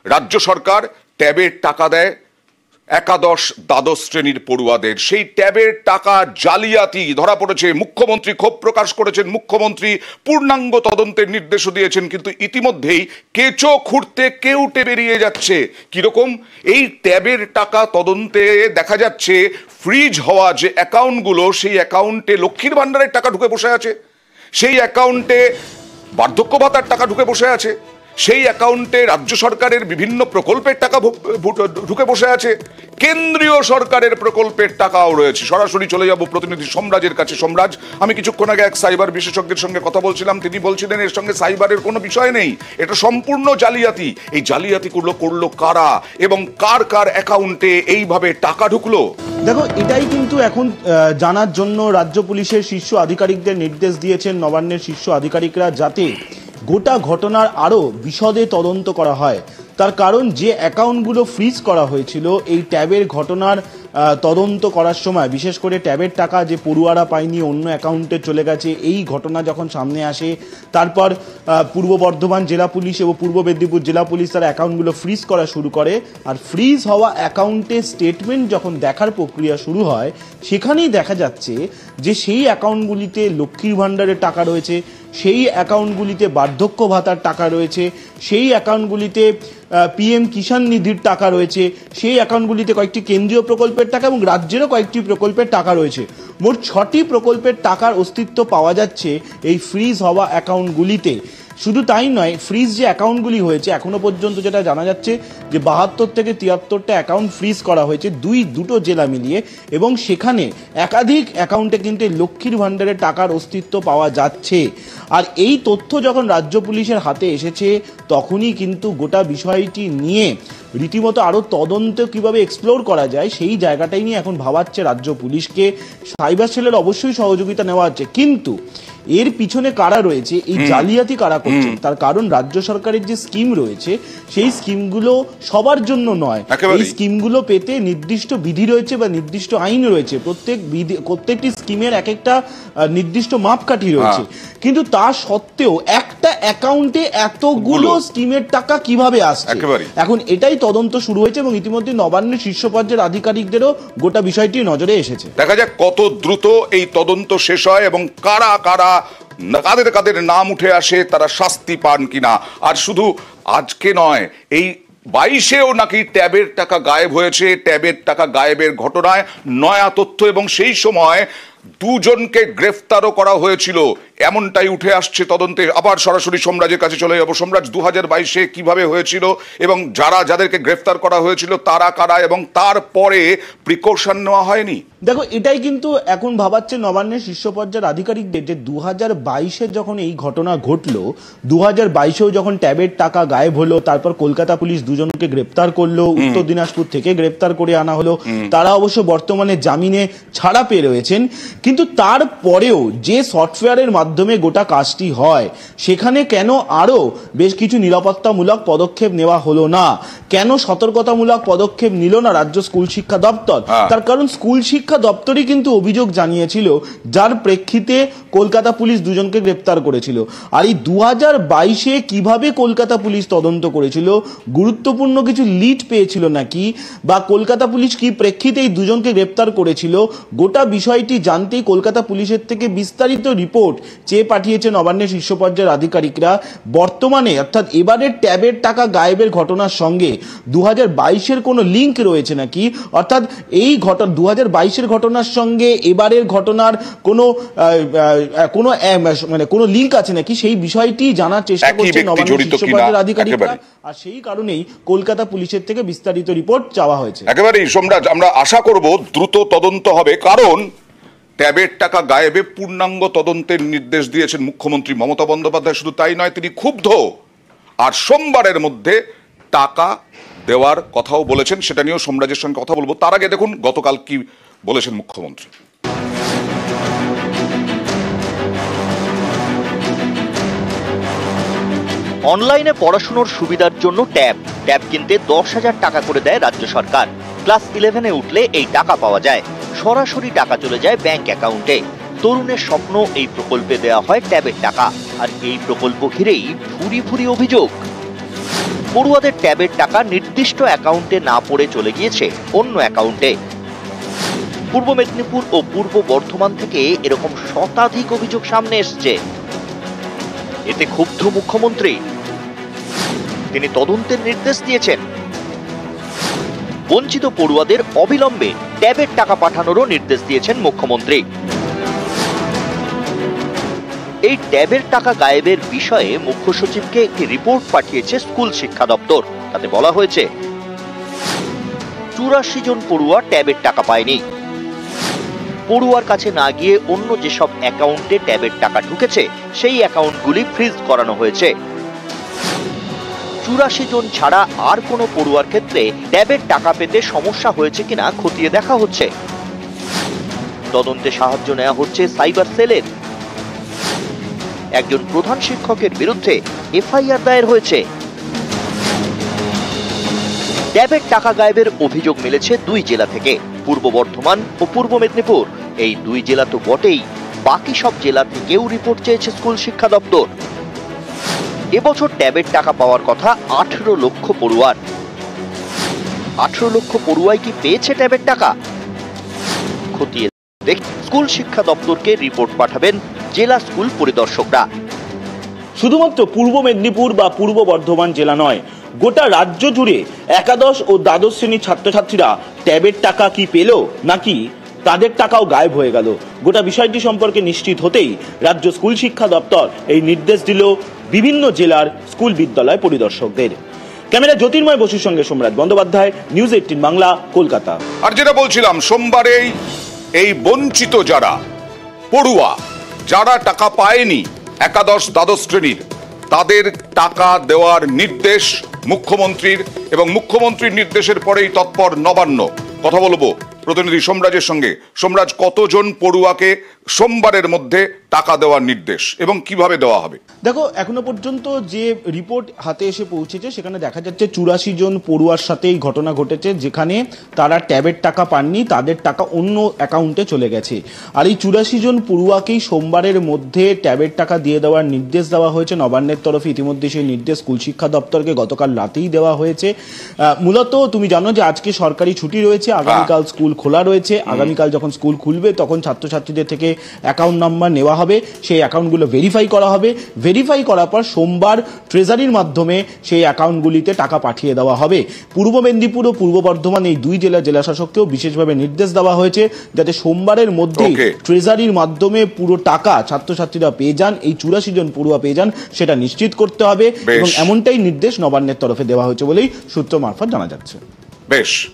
রাজ্য সরকার ট্যাবের টাকা দেয় একাদশ দ্বাদশ শ্রেণীর পড়ুয়াদের। সেই ট্যাবের টাকা জালিয়াতি ধরা পড়েছে। মুখ্যমন্ত্রী ক্ষোভ প্রকাশ করেছেন, মুখ্যমন্ত্রী পূর্ণাঙ্গ তদন্তের নির্দেশও দিয়েছেন, কিন্তু ইতিমধ্যেই কেঁচো খুঁড়তে কেউটে বেরিয়ে যাচ্ছে। কিরকম? এই ট্যাবের টাকা তদন্তে দেখা যাচ্ছে ফ্রিজ হওয়া যে অ্যাকাউন্টগুলো, সেই অ্যাকাউন্টে লক্ষ্মীর ভাণ্ডারের টাকা ঢুকে বসে আছে, সেই অ্যাকাউন্টে বার্ধক্য ভাতার টাকা ঢুকে বসে আছে, সেই অ্যাকাউন্টে রাজ্য সরকারের বিভিন্ন প্রকল্পের টাকা ঢুকে বসে আছে, কেন্দ্রীয় সরকারের প্রকল্পের টাকাও রয়েছে। সরাসরি চলে যাব প্রতিনিধি সোমরাজের কাছে। সোমরাজ, আমি কিছুক্ষণ আগে এক সাইবার বিশেষজ্ঞের সঙ্গে কথা বলছিলাম, তিনি বলছিলেন এর সঙ্গে সাইবারের কোনো বিষয় নেই, এটা সম্পূর্ণ জালিয়াতি। এই জালিয়াতিগুলো করলো কারা এবং কার কার অ্যাকাউন্টে এইভাবে টাকা ঢুকলো? দেখো, এটাই কিন্তু এখন জানার জন্য রাজ্য পুলিশের শীর্ষ আধিকারিকদের নির্দেশ দিয়েছেন নবান্নের শীর্ষ আধিকারিকরা, যাতে গোটা ঘটনার আরও বিশদে তদন্ত করা হয়। তার কারণ, যে অ্যাকাউন্টগুলো ফ্রিজ করা হয়েছিল এই ট্যাবের ঘটনার তদন্ত করার সময়, বিশেষ করে ট্যাবের টাকা যে পড়ুয়ারা পায়নি অন্য অ্যাকাউন্টে চলে গেছে, এই ঘটনা যখন সামনে আসে, তারপর পূর্ব বর্ধমান জেলা পুলিশ এবং পূর্ব মেদিনীপুর জেলা পুলিশ তারা অ্যাকাউন্টগুলো ফ্রিজ করা শুরু করে। আর ফ্রিজ হওয়া অ্যাকাউন্টে স্টেটমেন্ট যখন দেখার প্রক্রিয়া শুরু হয়, সেখানেই দেখা যাচ্ছে যে সেই অ্যাকাউন্টগুলিতে লক্ষ্মীর ভাণ্ডারের টাকা রয়েছে, সেই অ্যাকাউন্টগুলিতে বার্ধক্য ভাতার টাকা রয়েছে, সেই অ্যাকাউন্টগুলিতে পিএম কিষাণ নিধির টাকা রয়েছে, সেই অ্যাকাউন্টগুলিতে কয়েকটি কেন্দ্রীয় প্রকল্পের টাকা এবং রাজ্যেরও কয়েকটি প্রকল্পের টাকা রয়েছে। মোট 6টি প্রকল্পের টাকার অস্তিত্ব পাওয়া যাচ্ছে এই ফ্রিজ হওয়া অ্যাকাউন্টগুলিতে। শুধু তাই নয়, ফ্রিজ যে অ্যাকাউন্টগুলি হয়েছে এখনো পর্যন্ত যেটা জানা যাচ্ছে যে 72 থেকে 73টা অ্যাকাউন্ট ফ্রিজ করা হয়েছে দুটো জেলা মিলিয়ে, এবং সেখানে একাধিক অ্যাকাউন্টে কিন্তু লক্ষ্মীর ভাণ্ডারের টাকার অস্তিত্ব পাওয়া যাচ্ছে। আর এই তথ্য যখন রাজ্য পুলিশের হাতে এসেছে, তখনই কিন্তু গোটা বিষয়টি নিয়ে রীতিমতো আরও তদন্ত কিভাবে এক্সপ্লোর করা যায় সেই জায়গাটাই নিয়ে এখন ভাবাচ্ছে রাজ্য পুলিশকে। সাইবার সেলের অবশ্যই সহযোগিতা নেওয়া হচ্ছে, কিন্তু এর পিছনে কারা রয়েছে, এই জালিয়াতি কারা করছে, তার কারণ রাজ্য সরকারের যে স্কিম রয়েছে সেই স্কিমগুলো সবার জন্য নয়। এই স্কিমগুলো পেতে নির্দিষ্ট বিধি রয়েছে বা নির্দিষ্ট আইন রয়েছে, প্রত্যেকটি স্কিমের এক একটা নির্দিষ্ট মাপকাঠি রয়েছে। কিন্তু তা সত্ত্বেও একটা অ্যাকাউন্টে এতগুলো স্কিমের টাকা কিভাবে আসছে, এখন এটাই তদন্ত শুরু হয়েছে এবং ইতিমধ্যে নবান্নের শীর্ষ পর্যায়ের আধিকারিকদেরও গোটা বিষয়টি নজরে এসেছে। দেখা যাক কত দ্রুত এই তদন্ত শেষ হয় এবং কারা কারা কাদের কাদের নাম উঠে আসে, তারা শাস্তি পান কিনা। আর শুধু আজকে নয়, এই 22-এও নাকি ট্যাবের টাকা গায়েব হয়েছে। ট্যাবের টাকা গায়েবের ঘটনায় নয়া তথ্য এবং সেই সময় 2 জনকে গ্রেফতারও করা হয়েছিল, এমনটাই উঠে আসছে তদন্তে। আবার সরাসরি সোমরাজের কাছে চলে যাব। সোমরাজ, 2022-এ কিভাবে হয়েছিল এবং যাদেরকে গ্রেফতার করা হয়েছিল তারা কারা, এবং তারপরে প্রিকশন নেওয়া হয়নি? দেখো, এটাই কিন্তু এখন ভাবাচ্ছে নবান্নের শীর্ষ পর্যায়ের আধিকারিকদের, যে 2022-এ যখন এই ঘটনা ঘটলো, 2022-এও যখন ট্যাবের টাকা গায়েব হলো, তারপর কলকাতা পুলিশ 2 জনকে গ্রেপ্তার করলো, উত্তর দিনাজপুর থেকে গ্রেপ্তার করে আনা হলো। তারা অবশ্য বর্তমানে জামিনে ছাড়া পেয়ে রয়েছেন, কিন্তু তারপরেও যে সফটওয়্যারের মাধ্যমে গোটা কাজটি হয়, সেখানে কেন আরো বেশ কিছু নিরাপত্তামূলক পদক্ষেপ নেওয়া হলো না? কেন সতর্কতামূলক পদক্ষেপ নিল না রাজ্য স্কুল শিক্ষা দপ্তর? তার কারণ স্কুল শিক্ষা দপ্তরই কিন্তু অভিযোগ জানিয়েছিল, যার প্রেক্ষিতে কলকাতা পুলিশ 2 জনকে গ্রেপ্তার করেছিল। আর এই 2022-এ কিভাবে কলকাতা পুলিশ তদন্ত করেছিল, গুরুত্বপূর্ণ কিছু লিড পেয়েছিল নাকি, বা কলকাতা পুলিশ কি প্রেক্ষিতে এই 2 জনকে গ্রেপ্তার করেছিল, গোটা বিষয়টি জানতেই কলকাতা পুলিশের থেকে বিস্তারিত রিপোর্ট চেয়ে পাঠিয়েছে নবান্নের শীর্ষ পর্যায়ের আধিকারিকরা। বর্তমানে অর্থাৎ এবারের ট্যাবের টাকা গায়েবের ঘটনার সঙ্গে 2022-এর কোনো লিঙ্ক রয়েছে নাকি, অর্থাৎ এই ঘটনা 2022-এর ঘটনার সঙ্গে এবারের ঘটনার কোনো লিঙ্ক আছে নাকি, সেই বিষয়টি জানার চেষ্টা করছে নবান্নের শীর্ষ পর্যায়ের আধিকারিকরা। আর সেই কারণেই কলকাতা পুলিশের থেকে বিস্তারিত রিপোর্ট চাওয়া হয়েছে। একেবারেই সোমরাজ, আমরা আশা করব দ্রুত তদন্ত হবে, কারণ ট্যাবের টাকা গায়েবে পূর্ণাঙ্গ তদন্তের নির্দেশ দিয়েছেন মুখ্যমন্ত্রী মমতা বন্দ্যোপাধ্যায়। শুধু তাই নয়, তিনি ক্ষুব্ধ, আর সোমবারের মধ্যে টাকা দেওয়ার কথাও বলেছেন। সেটা নিয়েও সোমরাজের সঙ্গে কথা বলবো। তার আগে দেখুন গতকাল কি বলেছেন মুখ্যমন্ত্রী। অনলাইনে পড়াশোনার সুবিধার জন্য ট্যাব কিনতে 10,000 টাকা করে দেয় রাজ্য সরকার। ক্লাস 11-এ উঠলে এই টাকা পাওয়া যায়, সরাসরি টাকা চলে যায় ব্যাংক অ্যাকাউন্টে। তরুণের স্বপ্ন, এই প্রকল্পে দেওয়া হয় ট্যাবের টাকা। আর এই প্রকল্প ঘিরেই ভুরি ভুরি অভিযোগ। পড়ুয়াদের ট্যাবের টাকা নির্দিষ্ট অ্যাকাউন্টে না পড়ে চলে গিয়েছে অন্য অ্যাকাউন্টে। পূর্ব মেদিনীপুর ও পূর্ব বর্ধমান থেকে এরকম শতাধিক অভিযোগ সামনে এসছে। এতে ক্ষুব্ধ মুখ্যমন্ত্রী, তিনি তদন্তের নির্দেশ দিয়েছেন। বঞ্চিত পড়ুয়াদের অবিলম্বে ট্যাবের টাকা পাঠানোরও নির্দেশ দিয়েছেন মুখ্যমন্ত্রী। এই ট্যাবের টাকা গায়েবের বিষয়ে মুখ্য সচিবকে একটি রিপোর্ট পাঠিয়েছে স্কুল শিক্ষা দপ্তর। তাতে বলা হয়েছে 84 জন পড়ুয়া ট্যাবের টাকা পায়নি। পড়ুয়ার কাছে না গিয়ে অন্য যেসব অ্যাকাউন্টে ট্যাবের টাকা ঢুকেছে সেই অ্যাকাউন্টগুলি ফ্রিজ করানো হয়েছে। 84 জন ছাড়া আর কোনো পড়ুয়ার ক্ষেত্রে ট্যাবের টাকা পেতে সমস্যা হয়েছে কিনা খতিয়ে দেখা হচ্ছে। তদন্তে সাহায্য নেওয়া হচ্ছে সাইবার সেলের। একজন প্রধান শিক্ষকের বিরুদ্ধে এফআইআর দায়ের হয়েছে। ট্যাবের টাকা গায়েবের অভিযোগ মিলেছে 2 জেলা থেকে, পূর্ব বর্ধমান ও পূর্ব মেদিনীপুর। এই 2 জেলা তো বটেই, বাকি সব জেলা থেকেও রিপোর্ট চেয়েছে স্কুল শিক্ষা দপ্তর। এবছর ট্যাবের টাকা পাওয়ার কথা 18 লক্ষ পড়ুয়ার। 18 লক্ষ পড়ুয়াই কি পেয়েছে ট্যাবের টাকা? খতিয়ে দেখে স্কুল শিক্ষা দপ্তরকে রিপোর্ট পাঠাবেন জেলা স্কুল পরিদর্শকরা। শুধুমাত্র পূর্ব মেদিনীপুর বা পূর্ব বর্ধমান জেলা নয়, গোটা রাজ্য জুড়ে একাদশ ও দ্বাদশ শ্রেণীর ছাত্রছাত্রীরা ট্যাবের টাকা কি পেল নাকি তাদের টাকাও গায়েব হয়ে গেল, গোটা বিষয়টি সম্পর্কে নিশ্চিত হতেই রাজ্য স্কুল শিক্ষা দপ্তর এই নির্দেশ দিল বিভিন্ন জেলার স্কুল বিদ্যালয় পরিদর্শকদের। ক্যামেরা জ্যোতির্ময় বসুর সঙ্গে সম্রাট বন্দ্যোপাধ্যায়, নিউজ 18 বাংলা, কলকাতা। আর যেটা বলছিলাম, সোমবারেই এই বঞ্চিত যারা পড়ুয়া, যারা টাকা পায়নি একাদশ দ্বাদশ শ্রেণীর, তাদের টাকা দেওয়ার নির্দেশ মুখ্যমন্ত্রীর, এবং মুখ্যমন্ত্রীর নির্দেশের পরেই তৎপর নবান্ন। কথা বলবো প্রতিনিধি সোমরাজের সঙ্গে। সোমরাজ, কতজন পড়ুয়াকে সোমবারের মধ্যে টাকা দেওয়ার নির্দেশ এবং কিভাবে দেওয়া হবে? দেখো, এখনো পর্যন্ত যে রিপোর্ট হাতে এসে পৌঁছেছে সেখানে দেখা যাচ্ছে 84 জন পড়ুয়ার সাথে এই ঘটনা ঘটেছে, যেখানে তারা ট্যাবের টাকা পাননি, তাদের টাকা অন্য অ্যাকাউন্টে চলে গেছে। আর এই 84 জন পড়ুয়াকেই সোমবারের মধ্যে ট্যাবের টাকা দিয়ে দেওয়ার নির্দেশ দেওয়া হয়েছে নবান্নের তরফে। ইতিমধ্যে সেই নির্দেশ স্কুল শিক্ষা দপ্তরকে গতকাল রাতেই দেওয়া হয়েছে। মূলত তুমি জানো যে আজকে সরকারি ছুটি রয়েছে, আগামীকাল স্কুল খোলা রয়েছে। আগামীকাল যখন স্কুল খুলবে তখন ছাত্রছাত্রীদের থেকে অ্যাকাউন্ট নাম্বার নেওয়া হবে, সেই অ্যাকাউন্টগুলো ভেরিফাই করা হবে। ভেরিফাই করার পর সোমবার ট্রেজারির মাধ্যমে সেই অ্যাকাউন্টগুলিতে টাকা পাঠিয়ে দেওয়া হবে। পূর্ব মেদিনীপুর ও পূর্ব বর্ধমান এই 2 জেলার জেলাশাসককেও বিশেষভাবে নির্দেশ দেওয়া হয়েছে যাতে সোমবারের মধ্যে ট্রেজারির মাধ্যমে পুরো টাকা ছাত্রছাত্রীরা পেয়ে যান, এই 84 জন পড়ুয়া পেয়ে যান, সেটা নিশ্চিত করতে হবে। এবং এমনটাই নির্দেশ নবান্নের তরফে দেওয়া হয়েছে বলেই সূত্র মারফত জানা যাচ্ছে। বেশ।